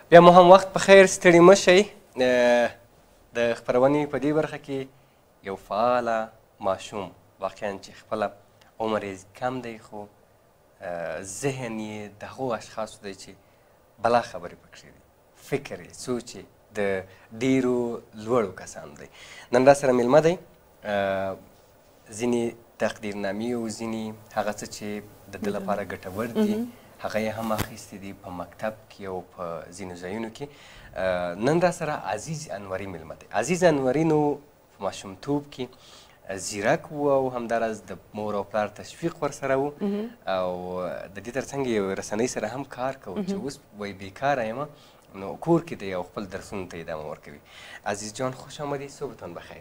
بیا مو هم وخت په خیر، ستړي مه شئ. د خپرونې په دې برخه کې یو فعاله ماشوم، واقعا چې خپله عمر یې کم دی خو ذهن یې د هغو اشخاصو دی چې بلا خبرې پکښې دي، فکر یې سوچ یې د ډېرو لوړو کسانو دی. نن را سره میلمه دی، ځینې تقدیرنامې او ځینې هغه څه چې د ده لپاره ګټور دي هغه یې هم اخیستي دي په مکتب کې او په ځینو ځایونو کې. نن را سره عزیز انوري میلمه دی. عزیز انوري نو په ماشومتوب کې ځیرک و او همداراز د مور او پلار تشویق ورسره و او د دې ترڅنګ یو رسنۍ سره هم کار کوو چې اوس وایي بیکاره یم نو کور کې دی او خپل درسونو ته ادامه ورکوي. عزیز جان خوش آمدید، صبحتان بخیر.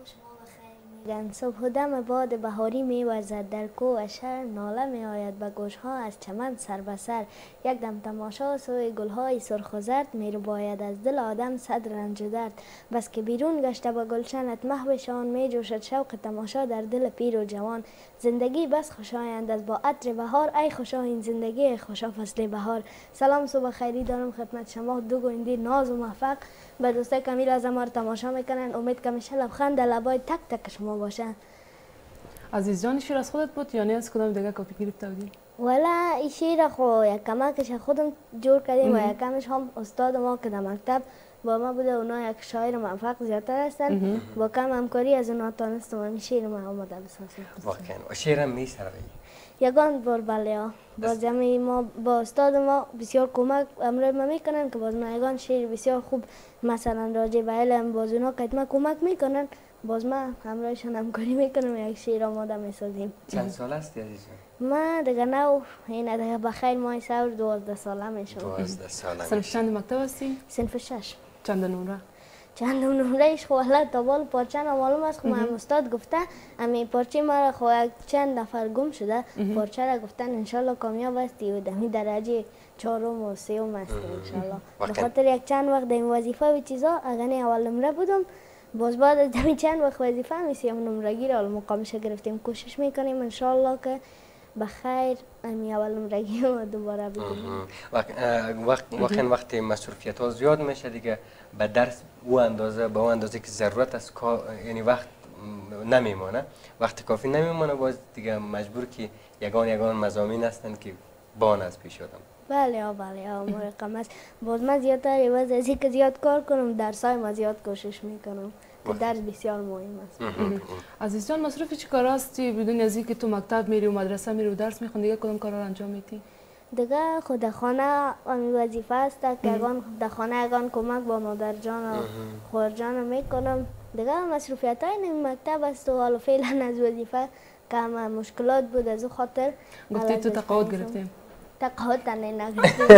صبح دم باد بهاری می وزد در کوه و شهر، ناله می آید به گوشها از چمن سر به سر. یک دم تماشا سوی گلهای سرخ و زرد، می رو باید از دل آدم صد رنج و درد. بس که بیرون گشته به گلشنت محوشان، می جوشد شوق تماشا در دل پیر و جوان. زندگی بس خوشایند از با عطر بهار، ای خوشا این زندگی ای خوشا فصل بهار. سلام صبح خیری دارم خدمت شما دو گوینده ناز و موفق. به دوستای کمیل از ما رو تماشا میکنن، امید که میشه لبخند لبای تک تک شما باشه. عزیز جان شعر از خودت بود یا نه از کدام دیگه کپی گرفته بودی؟ والا این شعر خو یک کمکش خودم جور کردیم و یک کمش هم استاد ما که در مکتب با ما بوده، اونا یک شاعر موفق زیادتر هستن، با کم همکاری از اونا تانستم این شعر ما آمده بسازم. واقعا و شعرم میسروی؟ یگان بار بله ها، باز ما با استاد ما بسیار کمک امروز ما میکنن که باز ما یگان شعر بسیار خوب مثلا راجع به علم باز اونا که ما کمک میکنن، باز ما همراهشان همکاری میکنم یک شعر آماده میسازیم. چند سال هستی عزیز جان؟ ما دیگه نو این دیگه بخیر ماه سور 12 ساله میشم. 12 ساله. صنف چند مکتب هستی؟ صنف 6. چند نمره؟ چند نمرهش خو حالا تا بال پارچه معلوم است، خو من استاد گفته امی پارچه ما خو چند نفر گم شده، پارچه را گفتن انشالله کامیاب هستی و دمی درجه 4 و 3 هستی انشالله. به خاطر یک چند وقت این وظیفه و چیزا اگر اول نمره بودم، باز بعد از دمی چند وقت وظیفه میسیم نمرگی را مقامش گرفتیم، کوشش میکنیم انشالله که بخیر امی اول نمرگی رو دوباره بگیریم. واقعا وقتی مصروفیت ها زیاد میشه دیگه به درس او اندازه به او اندازه که ضرورت است یعنی وقت نمیمونه، وقت کافی نمیمونه، باز دیگه مجبور که یگان مضامین هستن که بان از پیش آدم. بله مرقم است. باز من زیادتر عوض از اینکه زیاد کار کنم درسای ما زیاد کوشش میکنم که درس بسیار مهم است. عزیز جان مصروف چی کار هستی بدون از اینکه تو مکتب میری و مدرسه میری و درس میخونی، دیگه کدام کارا رو انجام میدی؟ دیگه خود خانه وظیفه است که اگان در خانه اگان کمک با مادر جان و خور جان میکنم. دیگه مصروفیت های مکتب است و حالا فعلا از وظیفه که همه مشکلات بود از او خاطر گفتی تو تقاعد گرفتیم؟ تقاعد نگرفتیم،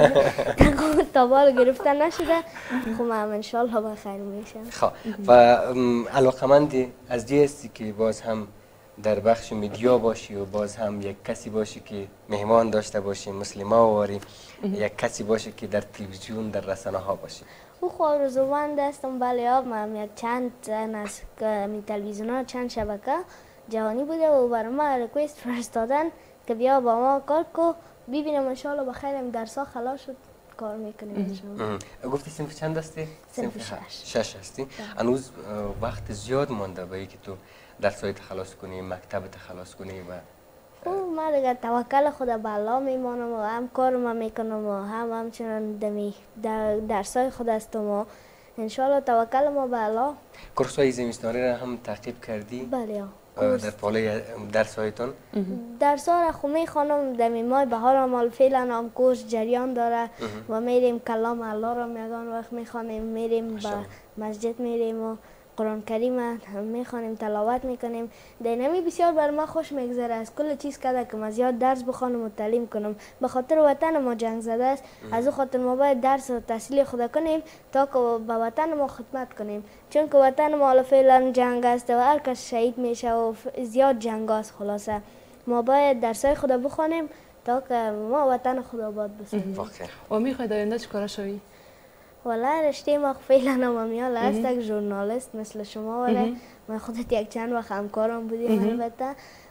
تقاعد تا بال گرفته نشده، خب هم انشالله بخیر میشه. خب و علاقمندی از دی هستی که باز هم در بخش میدیا باشی و باز هم یک کسی باشی که مهمان داشته باشی، مسلما واری یک کسی باشی که در تلویزیون در رسانه ها باشی؟ او خو آرزومند هستم بله ها، من یک چند از تلویزیون ها چند شبکه جهانی بوده و برای ما ریکوست فرستادن که بیا با ما کار کو ببینم انشالله بخیرم درسا خلاص شد کار میکنیم انشالله. گفتی صنف چند هستی؟ صنف 6 هستی. هنوز وقت زیاد مانده به اینکه تو درسای خلاص کنی، مکتب خلاص کنی و او ما دیگه توکل خدا به الله میمانم و هم کارم میکنم و همچنان دمی درسای خود هستم و انشالله توکل ما به الله. کورسای زمستانی را هم تعقیب کردی؟ بله در پاله درسایتان؟ درسا را خو میخوانم دمی ماه بهار هم فعلا هم کورس جریان داره و میریم کلام الله را میگان وقت میخوانیم، میریم به مسجد میریم و قرآن کریم میخوانیم تلاوت میکنیم. دینمی بسیار بر ما خوش میگذره از کل چیز کرده که ما زیاد درس بخوانم و تعلیم کنم، به خاطر وطن ما جنگ زده است، از او خاطر ما باید درس و تحصیل خدا کنیم تا که به وطن ما خدمت کنیم، چون که وطن ما حالا فعلا جنگ است و هر کس شهید میشه و زیاد جنگ است. خلاصه ما باید درسای خدا بخوانیم تا که ما وطن خدا آباد بسازیم. و میخوای در آینده چیکار شوی؟ والا رشته ما فعلا نمیال است، یک ژورنالیست مثل شما، ولی من خودت یک چند وقت همکارم بودیم البته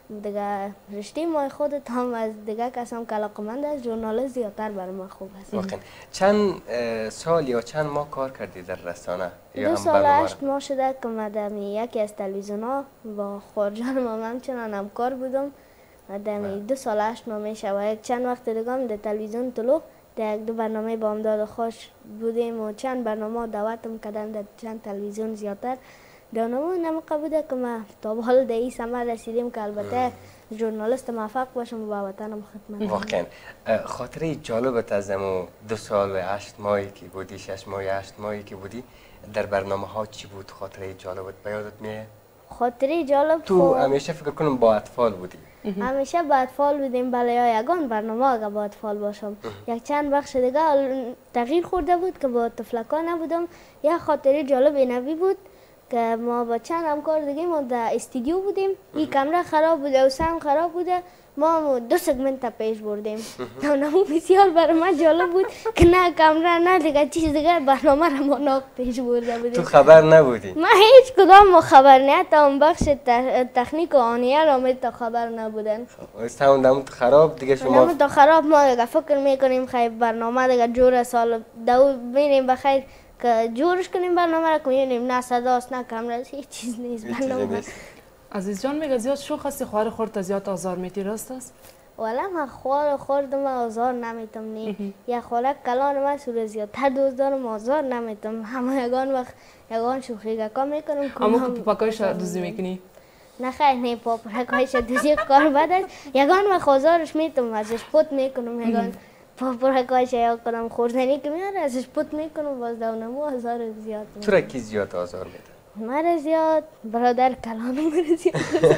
دیگه رشته ما خودت هم از دیگه کسام که علاقمند است ژورنالیست زیادتر برای من خوب است. واقعا چند سال یا چند ماه کار کردی در رسانه؟ 2 سال 8 ماه شده که من یکی از تلویزیون ها با خورجان ما همچنان همکار بودم و 2 سال 8 ماه میشه و یک چند وقت دیگه هم در تلویزیون طلوع در 1-2 برنامه بامداد خوش بودیم و چند برنامه دعوتم کردن در چند تلویزیون زیادتر. برنامه نمقه بوده که ما تا به حال در این ثمر رسیدیم که البته ژورنالیست موفق باشم و با وطنم خدمت. واقعا خاطره جالبت از امو 2 سال و 8 ماهی که بودی 6 ماه 8 ماهی که بودی در برنامه ها چی بود؟ خاطره جالبت به یادت میاد؟ خاطره جالب تو همیشه فکر کنم با اطفال بودی. همیشه با اطفال بودیم بله یا یگان برنامه اگه با اطفال باشم یک چند بخش دیگه تغییر خورده بود که با طفلکان نبودم. یک خاطره جالب اینوی بود که ما با چند همکار دیگه ما در استودیو بودیم. این کامera خراب بوده و ساوند خراب بوده. ما 2 سگمنت پیش بردیم. نمو بسیار برای من جالب بود که نه کامera نه دیگه چیز دیگه برنامه را ما ناق پیش برده بودیم. تو خبر نبودی؟ ما هیچ کدام ما خبر نه تا اون بخش تکنیک و آنیه را تا خبر نبودن. ساوند خراب دیگه شما تا خراب ما دیگه فکر میکنیم خیلی برنامه دیگه جور سال دو بینیم بخیر که جورش کنیم برنامه را کنیم نه صداست نه کامera هیچ چیز نیست برنامه. عزیز جان میگه زیاد شوخ هستی خواهر خورد زیاد آزار میتی راست است؟ والا من خودم آزار نمیتم نی یا خاله کلان من سور زیادتر دوست دارم آزار نمیتم همه یگان وقت یگان شوخی گکا میکنم. اما که پاپاکایش دوزی میکنی؟ نه خیر نه پاپاکایش دوزی کار بد است. یگان وقت آزارش میتم ازش پوت میکنم یگان پاپاکایش یا کنم خوردنی که میاره ازش پوت میکنم باز دونمو آزار زیاد. تو را کی زیاد آزار میده؟ مرا زیاد برادر کلانو مرا زیاد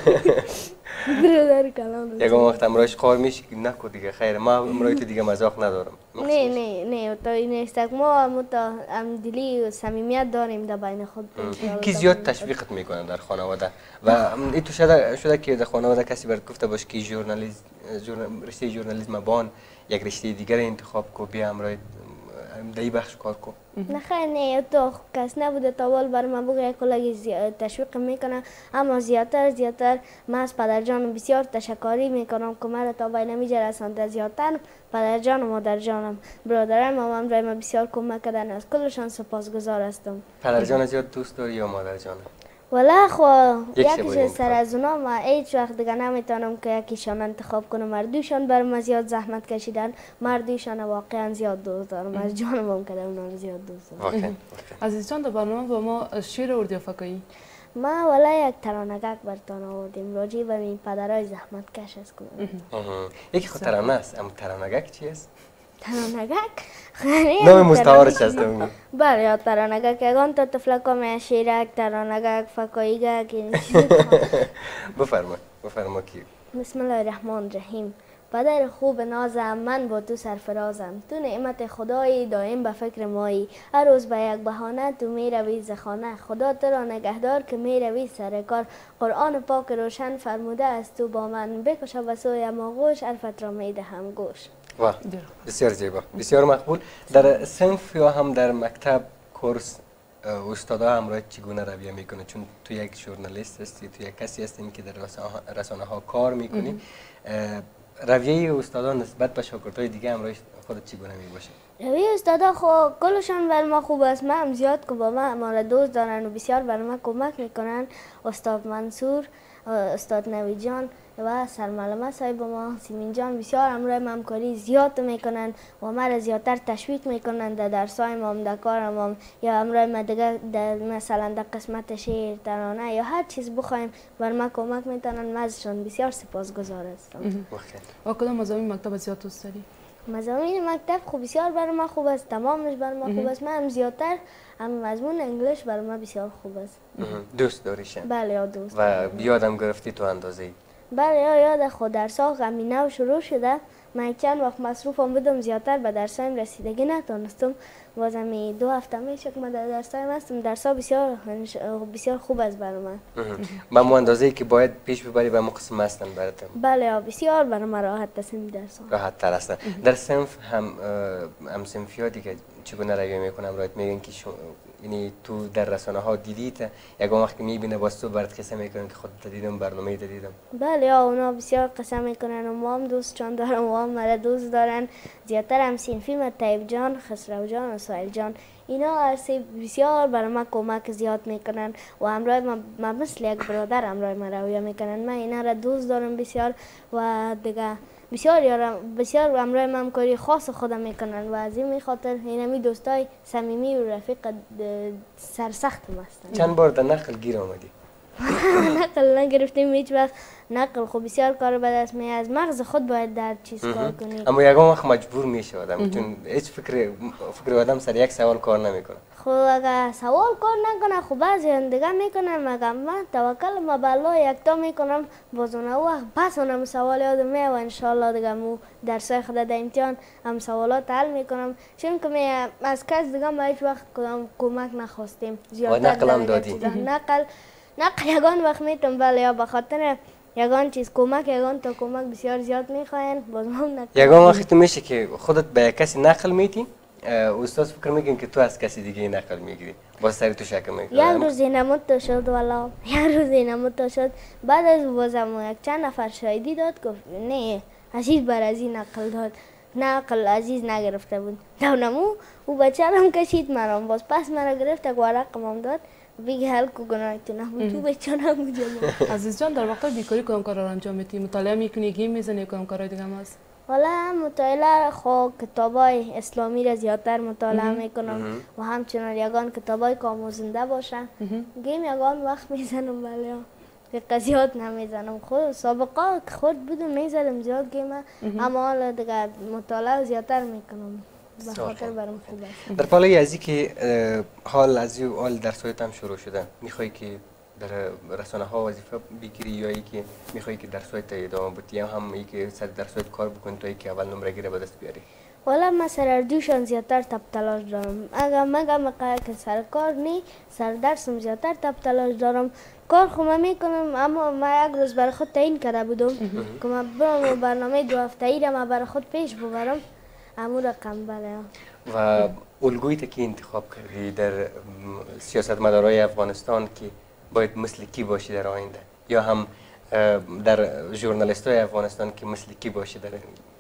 برادر کلانو یگان وقت امرایش خواهر میشه که نکو دیگه خیر ما امرای تو دیگه مزاق ندارم. نه تا این نیست ما تا دلی و صمیمیت داریم در بین خود. کی زیاد تشویقت میکنه در خانواده و این تو شده که در خانواده کسی برات گفته باشه که رشته ژورنالیسم بان یک رشته دیگر انتخاب کو بیا امرای دایی بخش کار کو؟ نه خیر نه تو کس نبوده تا وال بر من بگه یک کلگی تشویق میکنه اما زیادتر من از پدرجانم بسیار تشکری میکنم که مرا تا بین نمیجه رسانده. زیادتر پدرجان و مادرجانم برادرم هم برای من بسیار کمک کردن از کلشان سپاسگزار هستم. پدرجان زیاد دوست داری یا مادرجان؟ والا خو یکیش سر از اونا ما هیچ وقت دیگه نمیتونم که یکیشان انتخاب کنم. مردوشان بر من زیاد زحمت کشیدن مردوشان واقعا زیاد دوست دارم از جانم هم کردم اونا رو زیاد دوست دارم. عزیز جان در برنامه با ما شعر اردی فکایی ما والا یک ترانگک برتان آوردیم راجی به این پدرای زحمت کش است کنم. یکی خود ترانه است اما ترانگک چی است؟ ترانگک نام مستعارش است اون. بله یا ترانگک یگان تا طفلکا می شیرک ترانگک فکاییگک این چیز. بفرما کی؟ بسم الله الرحمن الرحیم. پدر خوب نازم من با تو سرفرازم تو نعمت خدایی دائم به فکر مایی هر روز به یک بهانه تو می روی ز خانه خدا تو را نگهدار که می روی سر کار قرآن پاک روشن فرموده است تو با من بکشه به سوی آغوش الفت را می دهم گوش. واه بسیار زیبا بسیار مقبول. در صنف یا هم در مکتب کورس استادا همراه چگونه رویه میکنه چون تو یک ژورنالیست هستی تو یک کسی هستین که در رسانه ها کار میکنی رویه استادا نسبت به شاگردای دیگه همراه خودت چگونه میباشه؟ رویه استادا خو کلشان بر ما خوب است. من هم زیاد که با ما را دوست دارن و بسیار بر ما کمک میکنن. استاد منصور استاد نوی جان و سرمعلمه صاحب ما سیمین جان بسیار همراه همکاری زیاد میکنن و ما را زیادتر تشویق میکنن در درسای ما در کارم هم یا همراه ما دیگه مثلا در قسمت شعر ترانه یا هر چیز بخوایم بر ما کمک میکنن. من ازشان بسیار سپاسگزار هستم. و کدام مضامین مکتب زیاد دوست داری؟ مضامین مکتب خوب بسیار بر ما خوب است. تمامش بر ما خوب است. من هم زیادتر هم مضمون انگلیس بر ما بسیار خوب است. دوست داریشن؟ بله یا دوست. و یادم گرفتی تو اندازه‌ای؟ بله یاد خود درس‌ها غمینه و شروع شده. من چند وقت مصروفم بودم زیادتر به درسایم رسیدگی نتونستم. بازم 2 هفته میشه که من در درسایم هستم. درس‌ها بسیار خوب است برای من. با مو اندازه‌ای که باید پیش ببری به قسم هستن براتم؟ بله بسیار برای من راحت است این درس‌ها. راحت تر هستن. در صنف هم صنفی‌ها دیگه چگونه رویه میکنم رایت میگن که یعنی تو در رسانه ها دیدیت یکم وقتی میبینه باز تو برات قصه میکنن که خودت دیدم برنامه دیدم؟ بله اونا بسیار قصه میکنن و ما هم دوستشان دارم و هم مرا دوست دارن. زیادتر هم صنفی من طیب جان، خسرو جان و سهیل جان، اینا هرسی بسیار برای من کمک زیاد میکنن و همراه من مثل یک برادر همراه من رویه میکنن. من اینا را دوست دارم بسیار و دیگه بسیار همراه من همکاری خاص خودم میکنن و از این خاطر اینمی دوستای صمیمی و رفیق سرسختم هستن. چند بار در نقل گیر آمدی؟ نقل نگرفتیم هیچ وقت. نقل خب بسیار کار به دست می از مغز خود باید در چیز کار کنی. اما یکم وقت مجبور میشه آدم چون هیچ فکر آدم سر یک سوال کار نمیکنه. خب اگر سوال کار نکنه خب بعضی دیگه میکنن مگه من توکل ما به الله یکتا میکنم باز اون وقت پس اونم سوال یادم میاد و انشالله دیگه مو درسای خود در امتحان هم سوالات حل میکنم چون که از کس دیگه ما هیچ وقت کمک نخواستیم. و نقل هم دادی؟ نقل یگان وقت میتونم بله یا بخاطر یگان چیز کمک یگان تا کمک بسیار زیاد میخواین باز هم نقل. یگان وقتی میشه که خودت به کسی نقل میتی استاد فکر میگن که تو از کسی دیگه نقل میگیری باز سری تو شک میکنی. یک روز اینمون تا شد والا یک روز اینمون تا شد بعد از بازم یک چند نفر شایدی داد گفت نه عزیز بر از این نقل داد نقل عزیز نگرفته بود دونمو او بچه هم کشید مرام باز پس مرا گرفت یک ورقم هم داد بگه حل کو گناه تو نبود تو بچه نبود. عزیز جان در وقت بیکاری کدام کار را انجام میدی؟ مطالعه میکنی، گیم میزنی، کدام کارهای دیگه هم هست؟ حالا مطالعه خب کتابای اسلامی را زیادتر مطالعه میکنم و همچنان یگان کتابای آموزنده باشه. گیم یگان وقت میزنم ولی دقیقه زیاد نمیزنم. خود سابقه خود بودم میزدم زیاد گیم اما حالا دیگه مطالعه زیادتر میکنم به خاطر برام خوب است. در پالای ازی که حال درسایت هم شروع شده میخوای که در رسانه ها وظیفه بگیری یا ای که میخوای که درسایت ادامه بدی یا هم ای که سر درسایت کار بکنی تا ای که اول نمره گیره به دست بیاری؟ والا من سر دوشان زیادتر تب تلاش دارم. اگر مگم که سر کار نی سر درسم زیادتر تب تلاش دارم. کار خو میکنم اما ما یک روز برای خود تعیین کرده بودم که من برام برنامه 2 هفته‌ای را من برای خود پیش ببرم امور رقم بله. و الگویی که انتخاب کردی در سیاستمدارای افغانستان که باید مثل کی باشی در آینده یا هم در ژورنالیستای افغانستان که مثل کی باشی در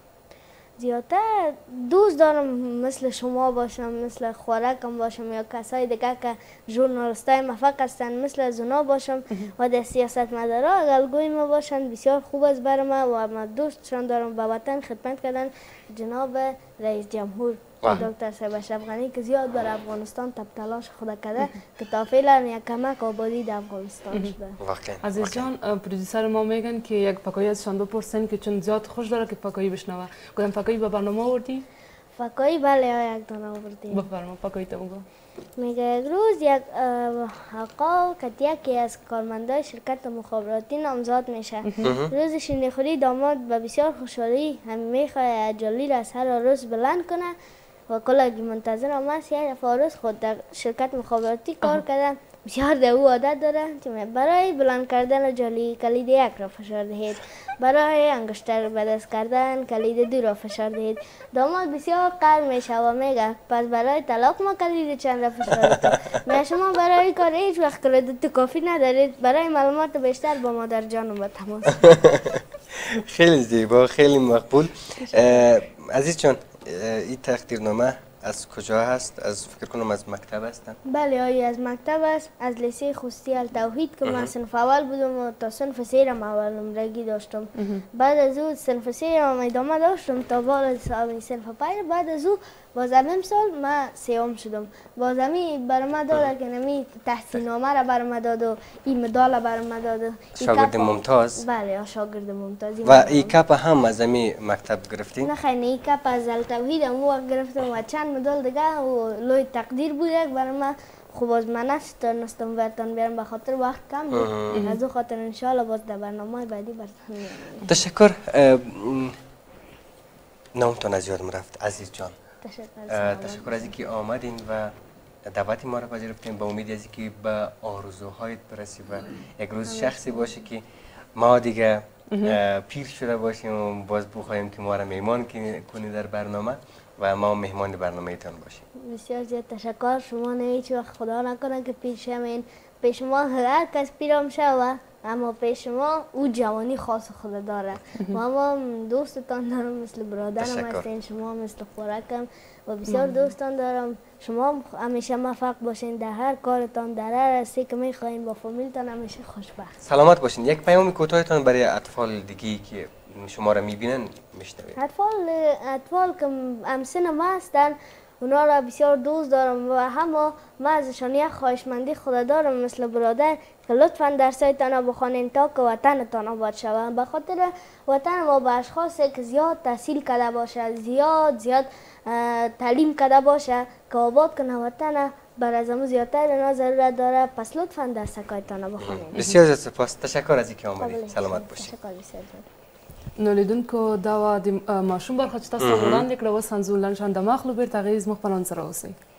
زیادتر دوست دارم مثل شما باشم مثل خوارکم باشم یا کسای دیگه که ژورنالیستای موفق هستن مثل از اونا باشم و در سیاستمدارا الگوی ما باشن بسیار خوب است برای ما و من دوستشان دارم به وطن خدمت کردن جناب رئیس جمهور دکتر صاحب اشرف غنی که زیاد بر افغانستان تب تلاش خود کرده که تا فعلا یک کمک آبادی در افغانستان شده. عزیز جان پرودیوسر ما میگن که یک فکایی ازشان بپرسن که چون زیاد خوش داره که فکایی بشنوه. کدام فکایی به برنامه آوردی؟ فکایی بله یک دانه آوردیم. بفرما فکایی تو بگو. میگه یک روز یک آقا که از کارمندای شرکت مخابراتی نامزاد میشه. روز شیرینیخوری داماد به بسیار خوشحالی همین میخواه جالی را از هر عروس بلند کنه و کلاگی منتظر هم است. یک عروس خود در شرکت مخابراتی کار کرده بسیار در او عادت داره که برای بلند کردن جالی کلید 1 را فشار دهید، برای انگشتر به دست کردن کلید 2 را فشار دهید. داماد بسیار قهر میشه و میگه پس برای طلاق ما کلید چند را فشار دهید؟ میگه شما برای کار هیچ وقت کلید 2 کافی ندارید. برای معلومات بیشتر با مادر جانم به تماس. خیلی زیبا، خیلی مقبول. عزیز جان این تقدیرنامه از کجا هست؟ از فکر کنم از مکتب هستن؟ بله آیه از مکتب است، از لیسه خستی التوحید که من صنف اول بودم و تا صنف 3 را اول نمرگی داشتم. بعد از او صنف 3 را ادامه داشتم تا بالا صنف 5. بعد از او بازم سال من 3م شدم. بازمی برام داد که نمی تحصیل نامه را برام داد و این مدال برام داد. شاگرد ممتاز؟ بله شاگرد ممتاز. و ای کپ هم از امی مکتب گرفتی؟ نه خیلی ای کپ از التوحید هم وقت گرفتم و چند مدال دیگه و لوی تقدیر بود برای من. خوب از من نستم برتان بیارم به خاطر وقت کم بود. از او خاطر انشاءالله باز در برنامه بعدی برتان بیارم. تشکر. نامتان از یادم رفت عزیز جان. تشکر از اینکه آمدین و دعوت ما را پذیرفتین. با امید از اینکه به آرزوهایت برسی و یک روز شخصی باشه که ما دیگه پیر شده باشیم و باز بخواهیم که ما را میهمان کنی در برنامه و ما مهمان برنامه تان باشیم. بسیار زیاد تشکر. شما هیچ وقت خدا نکنه که پیر شوین. پیش ما هر کس پیرام شوه، اما پیش ما او جوانی خاص خود داره. ما دوستتان دارم، مثل برادرم هستین، شما مثل خوراکم و بسیار دوستان دارم. شما همیشه موفق باشین در هر کارتان، در هر راستی که میخواین، با فامیلتان همیشه خوشبخت. سلامت باشین. یک پیام کوتاهتان برای اطفال دیگه که شما را میبینن میشنوید. اطفال که همسن ما هستن، اونا را بسیار دوست دارم و همه ما ازشان یک خواهشمندی خدا دارم مثل برادر که لطفا درسایتان را بخوانین تا که وطنتان آباد شود. به خاطر وطن ما به اشخاصی که زیاد تحصیل کرده باشه، زیاد تعلیم کرده باشه که آباد کنه وطن، بر از همون زیادتر اینا ضرورت داره. پس لطفا درسایتان را بخوانین. بسیار زیاد سپاس. تشکر از اینکه آمدید. سلامت باشید. تشکر بسیار زیاد. نولیدونکو دا و د ماشوم برخه چې تاسو وړاندې کړه اوس انځور لاندې د مخلو بیرته غیز مخ په نن سره اوسئ.